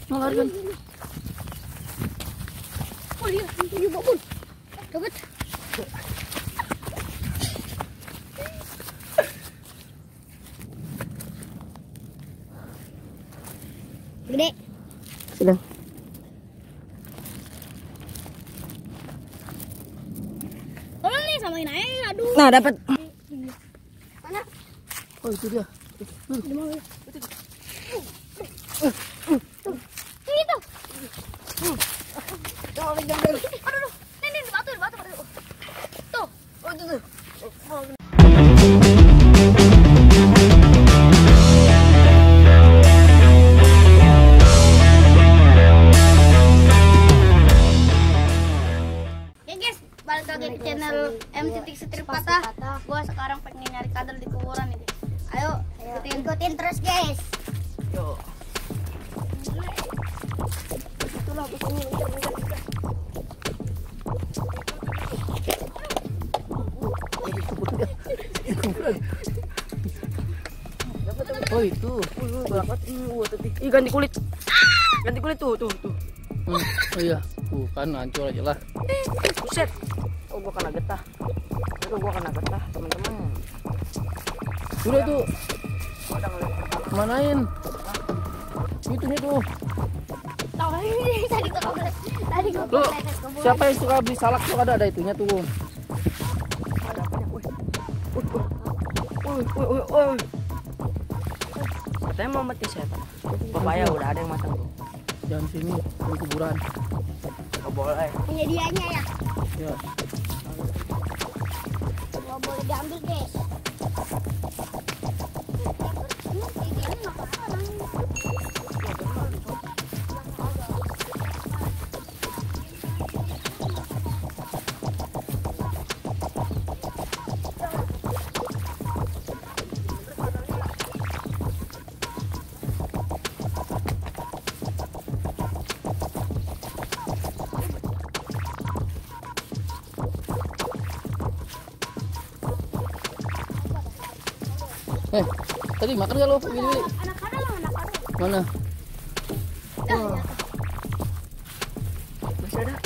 Ngeluarkan. Oh iya, ini babon. Dapat. Gede. Sedang. Tolong nih samain aja, aduh. Nah, dapat. Mana? Oh, itu dia. Di mana? Itu. Aduh, ini batu. Tuh. Oh, itu tuh. Balik lagi ke channel M.Strip Patah. Gua sekarang pengen nyari kadal di kuburan ini. Ayo ikutin terus guys. Yo. Itulah begini. Oh, itu. Berapa? Ih, ganti kulit. Ganti kulit tuh. Oh iya, kan hancur aja lah. Buset. Oh, gua kena getah. Teman-teman. Sudah tuh. Manain. Itunya tuh. Tahu ini tadi gua Lu, siapa yang suka beli salak tuh ada itunya tuh. Ada apanya? Wih. Katanya mau mati setan. Papaya udah ada yang matang tuh. Jangan sini, di kuburan. Gak boleh. punya dianya ya. Ya. Gak boleh diambil guys. Tadi makan gak lo? Willy? Anak-anak. Mana? Masih ada.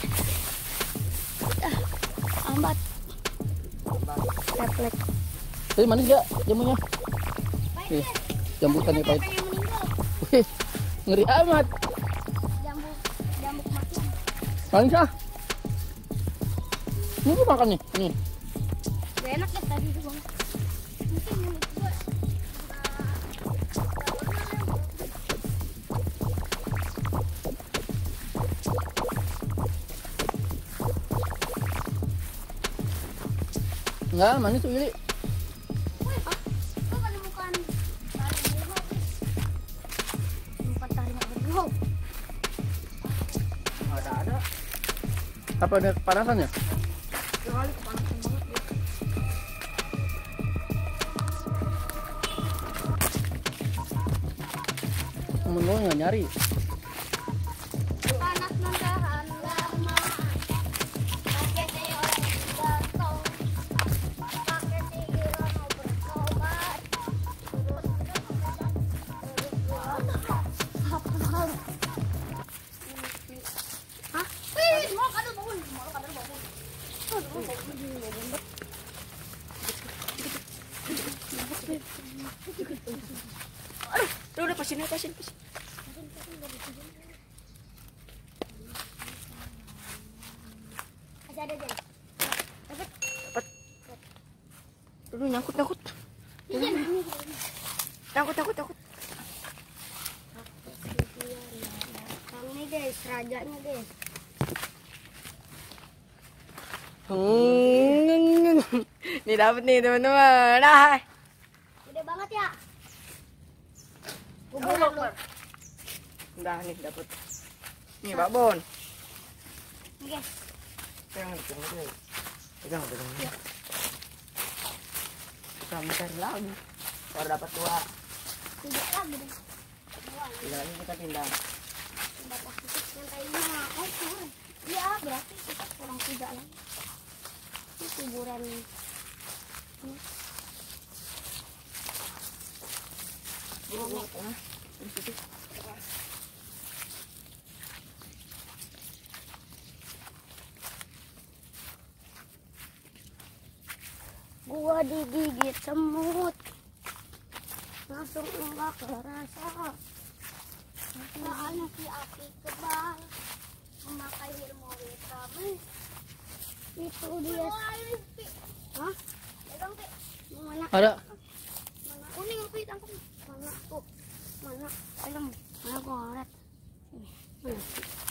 Ambat. Refleks. Tadi manis gak jamunya? Nih, jambutannya pahit. Yang meninggal. Wih, ngeri amat. Jambu makin. Manis ah. Ini gue makan nih. Ini. Gak enak ya tadi itu bang. Mungkin mulut gua. Enggak, manis tuh Willy. Gua menemukan taring lima guys. 4 taring bergau. Ada. Apa ada kepanasan ya? Kali kepanasan banget ya. Temen gue nggak nyari. Panas mendahan lama. Pakai si orang jatuh. Pakai si gila mau bertobat. Hah? Wih, mau kadal bangun. Udah pasin. Masih ada deh. Dapat. Aduh, nyangkut. Iya, ini. Takut. Ini guys, rajanya guys. Ini dapat nih teman-teman. Gede banget ya. Kuburan lu. Udah nih dapat. Nih babon. Nih guys. Pegang. Kita mencari lagi. Baru dapat 2. Tidak lagi deh. Tinggal lagi kita pindah. Bapak kita yang kayaknya kurang. Ya berarti kita kurang 3 lagi. Ini kuburan. gua digigit semut, langsung enggak kerasa. Soalnya si api kebal memakai ilmu hitam. Itu dia. Hah? Pegang, Pi. Mana? Ada. Mana? Kuning, Pi, tangkap. Mana? Tuh. Mana? Pegang. Mana gua ngeliat. Sini.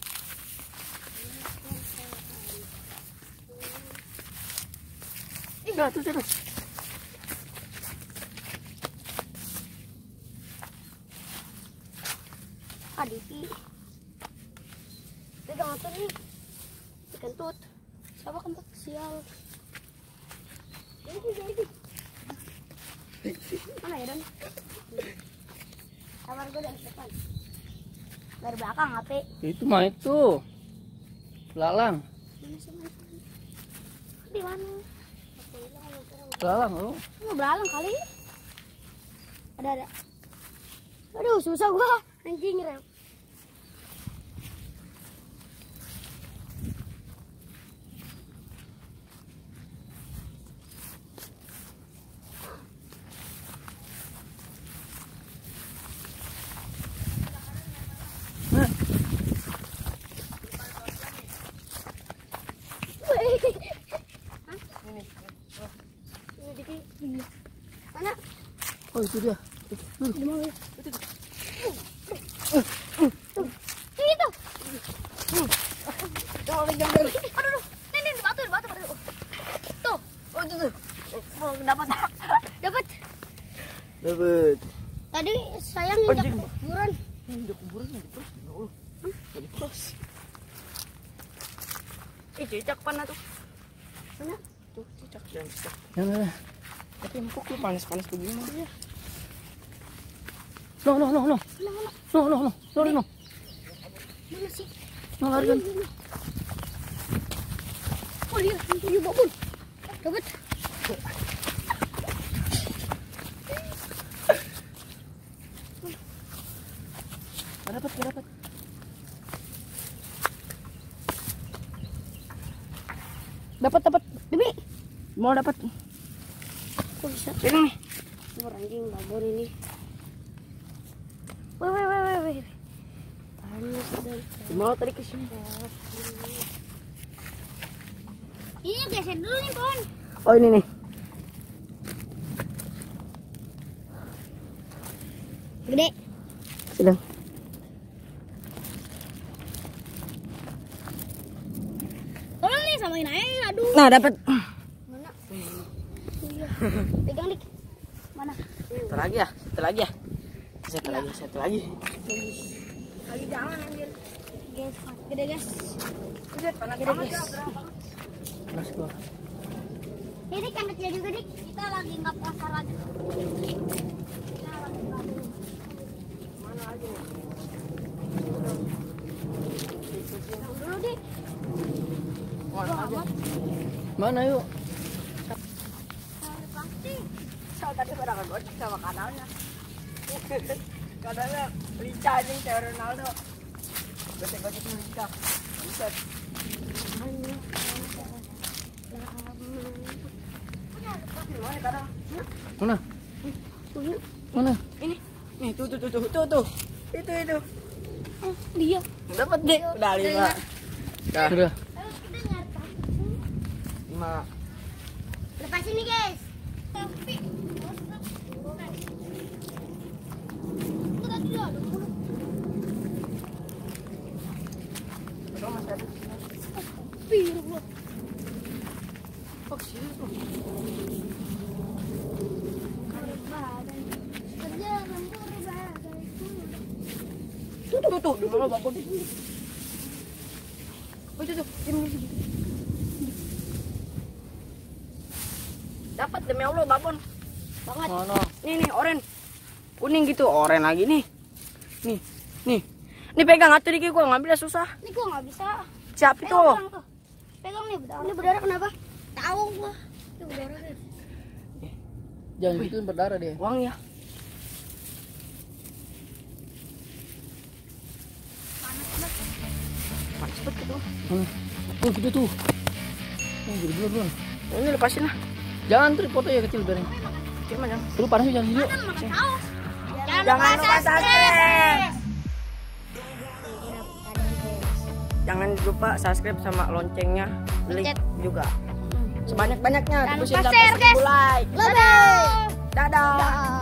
Iya, tuh. Aditi. Pegang apa nih? Kentut. Siapa kentut? Sial. Ini. Mana ya, Don? Kamar gue dari depan. Dari belakang, HP. Itu mah itu. Lalang. Mana sih, mana? Di mana? Lalang lu. Mau belalang kali. Ada. Aduh, susah gua. Anjing rem. Mana? Oh, itu dia. Di mana? Itu. Oh, pegang dulu. Aduh, ini batu. Tuh. Oh, itu tuh. Oh, dapat. Dapat. Tadi saya nginjak kuburan. Injak kuburan terus. Ya Allah. Jadi terus. Cicak mana tuh? Mana? Tuh, cicak. Jangan. Tapi empuk tuh panas-panas begini. No. Mana? Sorry, no. Mana sih? No, larikan. Oh, iya, babon. Dapat. Dapat. Dapat. Demi. Mau dapat. Kok bisa? Ini nih. Anjing babon ini. Weh. Panas dan. Mau tadi ke sini. Ini geser dulu nih, Bon. Oh, ini nih. Gede. Sedang. Tolong nih samain aja, aduh. Nah, dapat. Mana? Iya. Pegang dik. Mana? Satu lagi ya. Satu lagi. Lagi jangan anjir. Guys, gede guys. Gede guys. Panas gua. Ini kan kecil juga dik. Kita lagi nggak puasa lagi. Mana aja nih? Dulu dik. Mana yuk? Pasti. Sao tadi pada kan sama kanalnya. Kanalnya lincah aja kayak Ronaldo. Gocek-gocek lincah. Buset. Mana? Ini. Nih tuh. Itu. Dia. Dapat deh. Udah 5. Udah. Ayo kita nyari kaki. 5. Lepas ini guys. Tapi. Masih ada. Oh, sini tuh. Tuh, di mana babon? Oh, itu tuh. Dapat demi Allah babon. Banget. Mana? Nih, oren. Kuning gitu, oren lagi nih. Nih. Nih pegang atuh dikit gua ngambilnya susah. Ini gua nggak bisa. Siapa tuh? Pegang nih berdarah. Ini berdarah kenapa? Tahu gua. Itu berdarah guys. Jangan gitu berdarah deh. Uangnya. Panas banget gitu. Mana? Oh, gitu tuh. Oh, jadi belum. Ini lepasin lah. Jangan trik foto ya kecil bareng. Kecil mah jangan. Lu panas jangan video. Jangan lupa subscribe. Jangan lupa subscribe sama loncengnya, like juga. Sebanyak-banyaknya. Jangan Terusin lupa sampai share, guys. 1000 like. Dadah. Dadah.